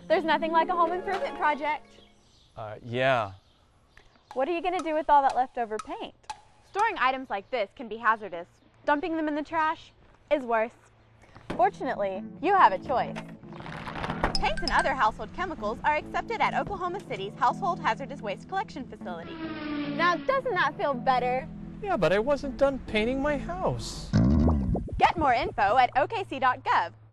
There's nothing like a home improvement project. Yeah. What are you going to do with all that leftover paint? Storing items like this can be hazardous. Dumping them in the trash is worse. Fortunately, you have a choice. Paints and other household chemicals are accepted at Oklahoma City's Household Hazardous Waste Collection Facility. Now, doesn't that feel better? Yeah, but I wasn't done painting my house. Get more info at okc.gov.